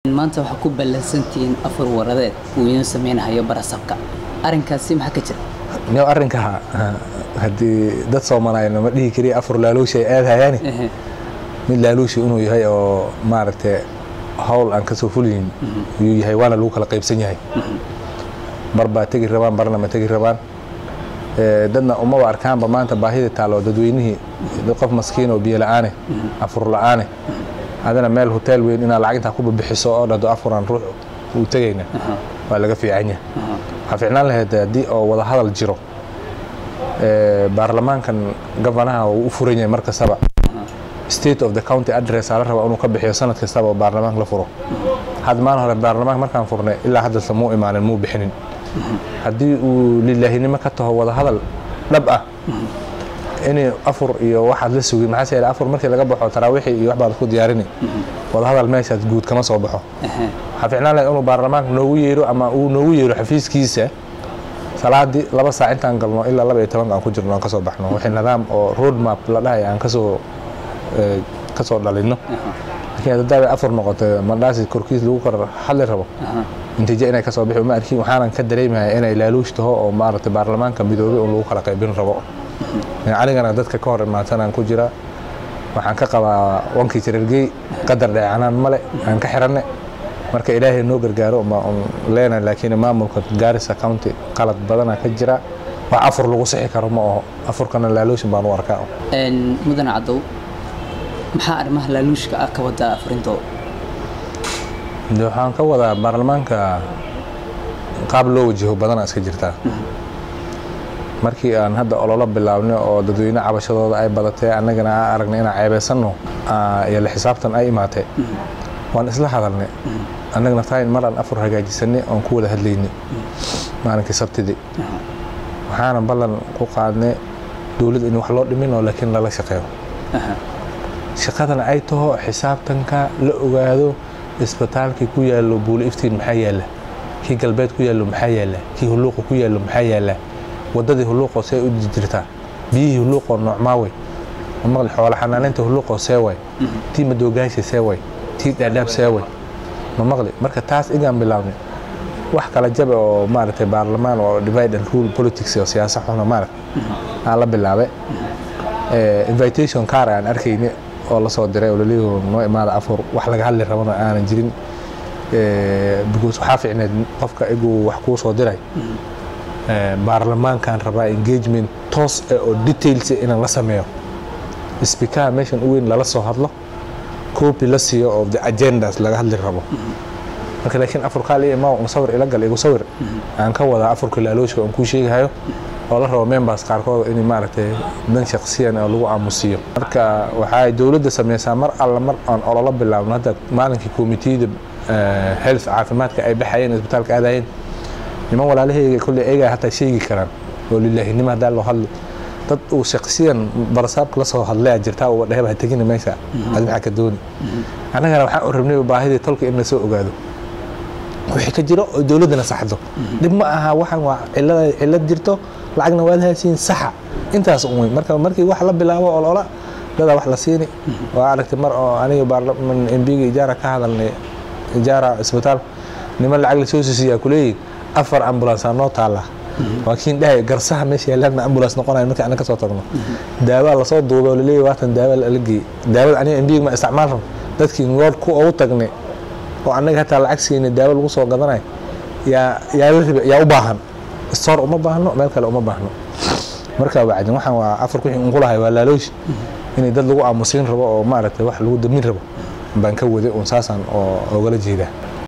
maanta waxa ku ballansantiin afar waradeed oo idin sameeynayo barasabka arinkaasi maxaa ka jira niyo arinka hadii dad Soomaaliyeed ma dhihi kari afar laaluushay aad hayani mid laaluushi inuu yahay oo maaragtay hawl aan ka soo fulin uu yahay waana lagu kala qaybsan yahay marba tagi rabaan barna ma tagi rabaan dadna uma arkaan maanta baahida taalo dadweynaha qof maskiin oo biyo la'aan afur la'aan adana meel hotel weyn ina lacag inta ku bixiso oo dhado afuran ruux uu tagayna waa laga fiican yahay xafiicnaan lahayd hadii oo wada hadal jiro baarlamaankan gabanaha uu u furan yahay marka saba state of the county address ala raba inuu ka bixiyo sanad kasta oo baarlamaanka la furo had maan hore baarlamaanka markaan furnay ilaa hadda samuu imaanin muu bixinin hadii uu lilaahinimo ka taho wada hadal dhab ah inay afur iyo waxa la sugay maxaa yeelay afur markii laga baxo taraawiixi iyo wax baad ku diyaarinay wada hadal meeshaad guud kama soo baxo xafiicnaan leh inuu baarlamaanka noogu yeero ama uu noogu yeero xafiiskiisa salaadi 2 saac intaan galno ilaa 12 aan ku jirno aan ka soo baxno wixii nidaam oo road map la dhahay aan ka soo dhalino laakiin hadda afur noqoto mandaasi korkiis lagu kor xal rabo inta inay ka soo bixi ma arkin waxaan ka dareemayaa inay laaluushtaho oo maaragtay baarlamaanka midoobay oo lagu kala qaybin rabo anigana dadka ka hor imaantaan ku jira waxaan ka qabaa wankii jirargey qadar dhacanaan male aan ka xiranay marka ilaahay noo gargaaro ma leena laakiin maamulka Garissa County qalad badan ka jira wax afur lagu sixi karo ma oo afurkana laaluushin baan u arkaa mudan cadow maxaa arrimaha laaluushka ka wada afurinto waxaan ka wada baarlamaanka qaab loo wajiho badan iska jirta markii aan hadda ololo bilaabnay oo dadweynaha cabashadooda ay badatay annagana aragnay inaan ceebeysano iyo la xisaabtan ay imaatay waan isla hadalnay annagana taan maraan afur hagaajisanay oo ku wada hadlaynay maalinkii sabtidii waxaan ballan ku qaadnay dawladda in wax loo dhimin oo laakiin la shaqeeyo shaqadana ay taho xisaabtanka la ogaado isbitaalkii ku yaalo buul iftiin maxaa yaala kii galbeed ku yaalo maxaa yaala kii huluuq ku yaalo maxaa yaala wadadii huluuqo say u jirtaa biyihii huluuqo noocmaaway maqal xoolo xanaaneynta huluuqo seeway tii madoogaashay seeway tii dhaadhaab seeway ma maqli marka taas igaan bilaabnay wax kala jab oo maaragtay baarlamaan oo divide and rule politics iyo siyaasad xun aan la bilaabay invitation card aan arkaynay oo la soo diray oo la leeyahay noo imaada afur wax laga hadli rabana aanan jirin because waxa fiicneed qofka igu wax ku soo diray baarlamaankan rabaa engagement toos oo details in la sameeyo speaker meeshan u weyn la soo hadlo copy la siiyo of the agendas laga hadli rabo marka laakiin afur qaali ma uu sawir ila gal igu sawir aan ka wada afurka laalooshka aan ku sheegayo oo la rabo members qaarkood in maaragtay dan shakhsiyan oo lagu aamusiyo marka waxa dawladda sameeysaa mar alla mar aan ololo bilaabno hadda maalinkii committee health caafimaadka ay baxayeen isbitaalka aadayeen niman walaalahayga kulli ayaga hatta sheegi karaan oo lilaahi nima hadda loo hadlo dad uu shakhsiyan barsaabka la soo hadlay jirta oo dhahay tagina meesha aad maxaa ka dooni anagana waxaan u rabnay baahida tolka in la soo ogaado wixii ka jiro oo dawladana saxdo dib ma aha waxan waa cilad jirto lacagna waad haysiin saxa intaas markii wax la bilaabo oloola dada wax la siini oo aragtay mar oo aniga baarlamaan MPga ijaara ka hadalnay ijaara isbitaal niman lacag la soo siiyay kuleey afar ambulance noo taala laakiin dhahay garsaha meesha yaalana ambulance noqonay markii aan ka soo tagno daawa la soo duubo leeyahay waatan daawa la lagi daawada aniga MPga ma isticmaal dadkii ngoor ku ugu tagnay oo anaga hata lacag siinay daawa lagu soo gadanay yaa u baahan store uma baahno meel kale uma baahno marka wacdi waxaan waa afar ku xign qulahay waa laaloosh inay dad lagu aamusin rabo oo maaragtay wax lagu damin rabo baan ka waday oo saasan oo ogala jeeda